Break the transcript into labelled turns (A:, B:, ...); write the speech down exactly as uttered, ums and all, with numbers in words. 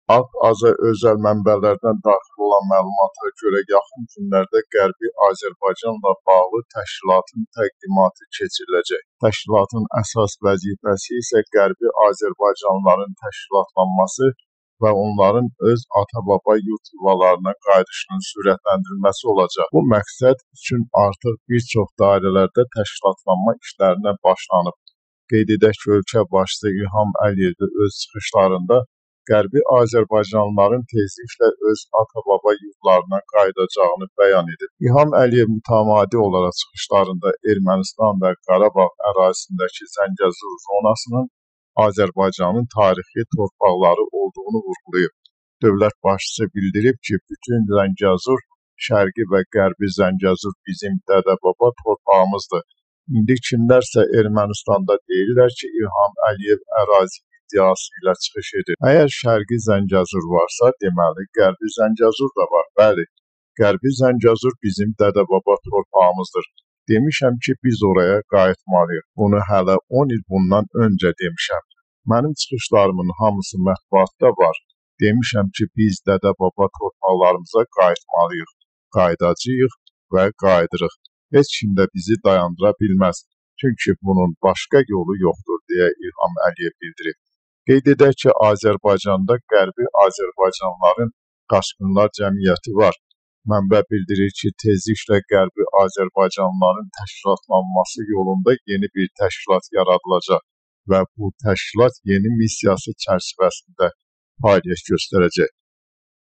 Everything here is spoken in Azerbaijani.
A: Ak-Aza özəl mənbələrdən daxil olan məlumata görə yaxın günlərdə Qərbi Azərbaycanla bağlı təşkilatın təqdimatı keçiriləcək. Təşkilatın əsas vəzifəsi isə Qərbi Azərbaycanlıların təşkilatlanması və onların öz ata-baba yurd yuvalarına qayıdışının sürətləndirilməsi olacaq. Bu məqsəd üçün artıq bir çox dairələrdə təşkilatlanma işlərinə başlanıb. Qeyd edək ki, ölkə başçısı İlham Əliyev də öz çıxışlarında Qərbi Azərbaycanlıların tezliklə öz ata-baba yurdlarına qayıdacağını bəyan edib. İlham Əliyev mütəmadi olaraq çıxışlarında Ermənistan və Qarabağ ərazisindəki Zəngəzur zonasının Azərbaycanın tarixi torpaqları olduğunu vurğulayıb. Dövlət başçısı bildirib ki, bütün Zəngəzur, Şərqi və Qərbi Zəngəzur bizim dədə-baba torpağımızdır. İndi kimlərsə Ermənistanda deyirlər ki, İlham Əliyev ərazi iddiası ilə çıxış edir. Əgər Şərqi Zəngəzur varsa, deməli Qərbi Zəngəzur da var. Bəli, Qərbi Zəngəzur bizim dədə-baba torpağımızdır. Demişəm ki, biz oraya qayıtmalıyıq. Bunu hələ on il bundan öncə demişəm. Mənim çıxışlarımın hamısı mətbuatda var. Demişəm ki, biz dədə-baba torpaqlarımıza qayıtmalıyıq. Qayıdacağıq və qayıdırıq. Heç kim də bizi dayandıra bilməz. Çünki bunun başqa yolu yoxdur, deyə İlham Əliyev bildirib. Qeyd edək ki, Azərbaycanda Qərbi Azərbaycanlıların Qaçqınlar Cəmiyyəti var. Mənbə bildirir ki, tezliklə Qərbi Azərbaycanlıların təşkilatlanması yolunda yeni bir təşkilat yaradılacaq və bu təşkilat yeni missiyası çərçivəsində fəaliyyət göstərəcək.